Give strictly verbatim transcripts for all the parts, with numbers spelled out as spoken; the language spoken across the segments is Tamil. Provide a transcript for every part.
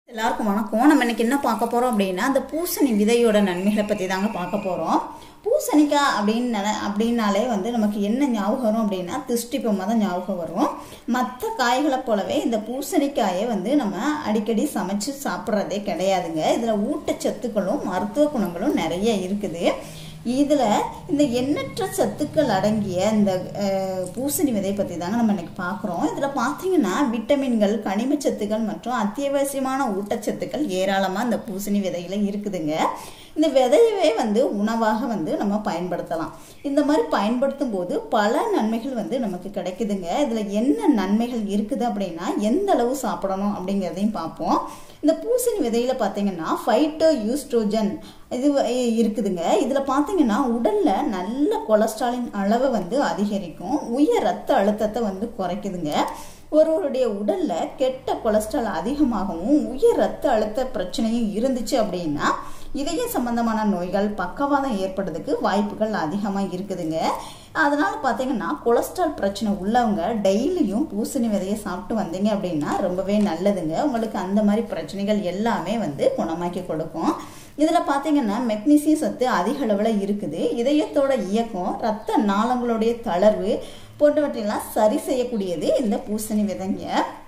எல்லாருக்கும் வணக்கம். நம்ம இன்னைக்கு என்ன பார்க்க போறோம் அப்படின்னா அந்த பூசணி விதையோட நன்மைகளை பத்தி தாங்க பார்க்க போறோம். பூசணிக்காய் அப்படின்னு அப்படின்னாலே வந்து நமக்கு என்ன ஞாபகம் வரும் அப்படின்னா திஷ்டிப்பமாக தான் ஞாபகம் வரும். மற்ற காய்களை போலவே இந்த பூசணிக்காயை வந்து நம்ம அடிக்கடி சமைச்சு சாப்பிட்றதே கிடையாதுங்க. இதில் ஊட்டச்சத்துக்களும் மருத்துவ குணங்களும் நிறைய இருக்குது. இதில் இந்த எண்ணற்ற சத்துக்கள் அடங்கிய இந்த பூசணி விதை பற்றி தாங்க நம்ம இன்னைக்கு பார்க்குறோம். இதில் பார்த்தீங்கன்னா விட்டமின்கள், கனிமச்சத்துக்கள் மற்றும் அத்தியாவசியமான ஊட்டச்சத்துக்கள் ஏராளமாக இந்த பூசணி விதையில் இருக்குதுங்க. இந்த விதையவே வந்து உணவாக வந்து நம்ம பயன்படுத்தலாம். இந்த மாதிரி பயன்படுத்தும் போது பல நன்மைகள் வந்து நமக்கு கிடைக்குதுங்க. இதில் என்ன நன்மைகள் இருக்குது அப்படின்னா எந்த அளவு சாப்பிடணும் அப்படிங்கிறதையும் பார்ப்போம். இந்த பூசணி விதையில பார்த்தீங்கன்னா ஃபைட்டோ யூஸ்ட்ரோஜன் இது இருக்குதுங்க. இதில் பார்த்தீங்கன்னா உடலில் நல்ல கொலஸ்ட்ராலின் அளவை வந்து அதிகரிக்கும், உயர் ரத்த அழுத்தத்தை வந்து குறைக்குதுங்க. ஒருவருடைய உடலில் கெட்ட கொலஸ்ட்ரால் அதிகமாகவும் உயர் ரத்த அழுத்த பிரச்சனையும் இருந்துச்சு அப்படின்னா இதய சம்பந்தமான நோய்கள், பக்கவாதம் ஏற்படுறதுக்கு வாய்ப்புகள் அதிகமாக இருக்குதுங்க. அதனால் பார்த்தீங்கன்னா கொலஸ்ட்ரால் பிரச்சனை உள்ளவங்க டெய்லியும் பூசணி விதையை சாப்பிட்டு வந்தீங்க அப்படின்னா ரொம்பவே நல்லதுங்க. உங்களுக்கு அந்த மாதிரி பிரச்சனைகள் எல்லாமே வந்து குணமாக்கி கொடுக்கும். இதில் பார்த்தீங்கன்னா மெக்னீசியம் சத்து அதிக அளவில் இருக்குது. இதயத்தோட இயக்கம், இரத்த நாளங்களுடைய தளர்வு போன்றவற்றையெல்லாம் சரி செய்யக்கூடியது இந்த பூசணி விதைங்க.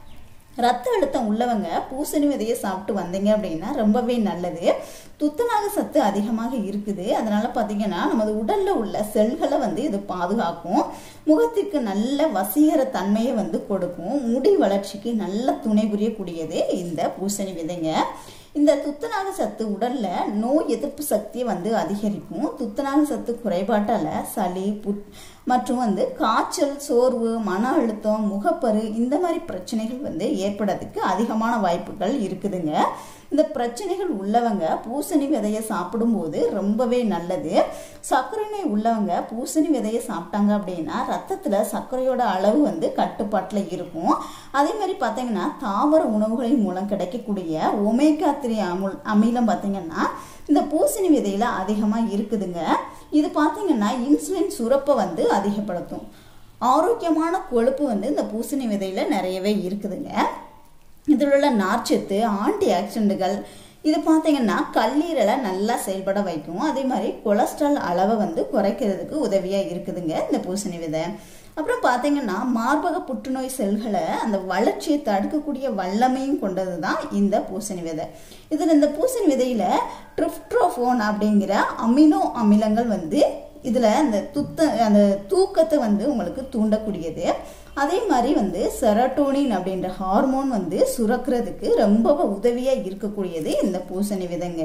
ரத்த அழுத்தம் உள்ளவங்க பூசணி விதையை சாப்பிட்டு வந்தீங்க அப்படின்னா ரொம்பவே நல்லது. துத்தநாக சத்து அதிகமாக இருக்குது. அதனால பார்த்தீங்கன்னா நமது உடல்ல உள்ள செல்களை வந்து இது பாதுகாக்கும். முகத்திற்கு நல்ல வசீகர தன்மையை வந்து கொடுக்கும். முடி வளர்ச்சிக்கு நல்ல துணை புரியக்கூடியது இந்த பூசணி விதைங்க. இந்த துத்தநாக சத்து உடல்ல நோய் எதிர்ப்பு சக்தியை வந்து அதிகரிக்கும். துத்தநாக சத்து குறைபாட்டால சளி, புட் மற்றும் வந்து காய்ச்சல், சோர்வு, மன அழுத்தம், முகப்பரு இந்த மாதிரி பிரச்சனைகள் வந்து ஏற்படுறதுக்கு அதிகமான வாய்ப்புகள் இருக்குதுங்க. இந்த பிரச்சனைகள் உள்ளவங்க பூசணி விதையை சாப்பிடும்போது ரொம்பவே நல்லது. சர்க்கரை நோய் உள்ளவங்க பூசணி விதையை சாப்பிட்டாங்க அப்படின்னா ரத்தத்தில் சர்க்கரையோட அளவு வந்து கட்டுப்பாட்டில் இருக்கும். அதே மாதிரி பார்த்தீங்கன்னா தாவர உணவுகளின் மூலம் கிடைக்கக்கூடிய ஒமேகா த்ரீ அமுல் அமிலம் பார்த்தீங்கன்னா இந்த பூசணி விதையில அதிகமாக இருக்குதுங்க. இது பார்த்தீங்கன்னா இன்சுலின் சுரப்பை வந்து அதிகப்படுத்தும். ஆரோக்கியமான கொழுப்பு வந்து இந்த பூசணி விதையில நிறையவே இருக்குதுங்க. இதில் உள்ள நார்ச்சத்து, ஆன்டி ஆக்சிடென்ட்கள் இது பார்த்தீங்கன்னா கல்லீரலை நல்லா செயல்பட வைக்கும். அதே மாதிரி கொலஸ்ட்ரால் அளவை வந்து குறைக்கிறதுக்கு உதவியாக இருக்குதுங்க இந்த பூசணி விதை. அப்புறம் பார்த்தீங்கன்னா மார்பக புற்றுநோய் செல்களை அந்த வளர்ச்சியை தடுக்கக்கூடிய வல்லமையும் கொண்டது தான் இந்த பூசணி விதை. இதில் இந்த பூசணி விதையில ட்ரிப்டோஃபான் அப்படிங்கிற அமினோ அமிலங்கள் வந்து இதில் அந்த துத்த அந்த தூக்கத்தை வந்து உங்களுக்கு தூண்டக்கூடியது. அதே மாதிரி வந்து செரட்டோனின் அப்படின்ற ஹார்மோன் வந்து சுரக்கிறதுக்கு ரொம்ப உதவியாக இருக்கக்கூடியது இந்த பூசணி விதைங்க.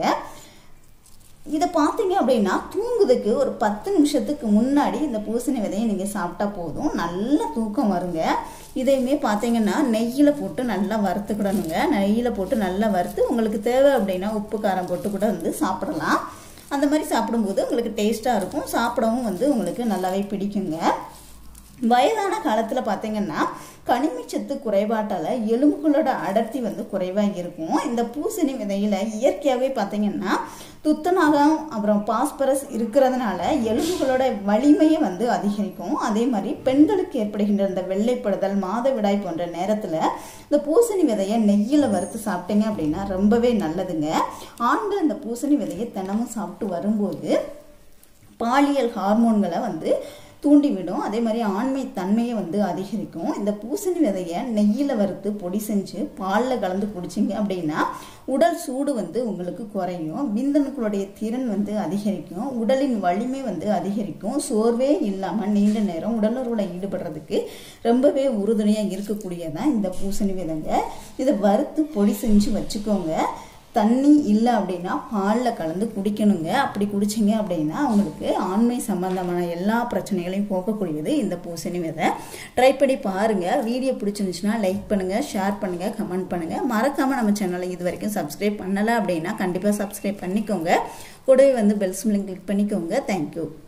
இதை பார்த்தீங்க அப்படின்னா தூங்குறதுக்கு ஒரு பத்து நிமிஷத்துக்கு முன்னாடி இந்த பூசணி விதையை நீங்கள் சாப்பிட்டா போதும், நல்ல தூக்கம் வருங்க. இதையுமே பார்த்தீங்கன்னா நெய்யில் போட்டு நல்லா வறுத்துக்கிடணுங்க. நெய்யில் போட்டு நல்லா வறுத்து உங்களுக்கு தேவை அப்படின்னா உப்பு காரம் போட்டு கூட வந்து சாப்பிடலாம். அந்த மாதிரி சாப்பிடும்போது உங்களுக்கு டேஸ்ட்டாக இருக்கும், சாப்பிடவும் வந்து உங்களுக்கு நல்லாவே பிடிக்குங்க. வயதான காலத்தில் பார்த்தீங்கன்னா கனிமச்சத்து குறைபாட்டால் எலும்புகளோட அடர்த்தி வந்து குறைவாக இருக்கும். இந்த பூசணி விதையில் இயற்கையாகவே பார்த்தீங்கன்னா துத்தநாகம் அப்புறம் பாஸ்பரஸ் இருக்கிறதுனால எலும்புகளோட வலிமையை வந்து அதிகரிக்கும். அதே மாதிரி பெண்களுக்கு ஏற்படுகின்ற இந்த வெள்ளைப்படுதல், மாதவிடாய் போன்ற நேரத்தில் இந்த பூசணி விதையை நெய்யில் வறுத்து சாப்பிட்டீங்க அப்படின்னா ரொம்பவே நல்லதுங்க. ஆண்கள் இந்த பூசணி விதையை தினமும் சாப்பிட்டு வரும்போது பாலியல் ஹார்மோன்களை வந்து தூண்டிவிடும். அதே மாதிரி ஆண்மை தன்மையை வந்து அதிகரிக்கும். இந்த பூசணி விதையை நெய்யில் வறுத்து பொடி செஞ்சு பாலில் கலந்து குடிச்சிங்க அப்படின்னா உடல் சூடு வந்து உங்களுக்கு குறையும், விந்தணுக்களுடைய திறன் வந்து அதிகரிக்கும், உடலின் வலிமை வந்து அதிகரிக்கும், சோர்வே இல்லாமல் நீண்ட நேரம் உடலுறவில் ஈடுபடுறதுக்கு ரொம்பவே உறுதுணையாக இருக்கக்கூடியதான் இந்த பூசணி விதைங்க. இதை வறுத்து பொடி செஞ்சு வச்சுக்கோங்க. தண்ணி இல்லை அப்படின்னா பாலில் கலந்து குடிக்கணுங்க. அப்படி குடிச்சிங்க அப்படின்னா உங்களுக்கு ஆண்மை சம்பந்தமான எல்லா பிரச்சனைகளையும் போக்கக்கூடியது இந்த பூசணி விதை. ட்ரை பண்ணி பாருங்கள். வீடியோ பிடிச்சிருந்துச்சுன்னா லைக் பண்ணுங்கள், ஷேர் பண்ணுங்கள், கமெண்ட் பண்ணுங்கள். மறக்காமல் நம்ம சேனலை இது வரைக்கும் சப்ஸ்கிரைப் பண்ணலை அப்படின்னா கண்டிப்பாக சப்ஸ்கிரைப் பண்ணிக்கோங்க. கூடவே வந்து பெல் சிம்லையும் கிளிக் பண்ணிக்கோங்க. தேங்க்யூ.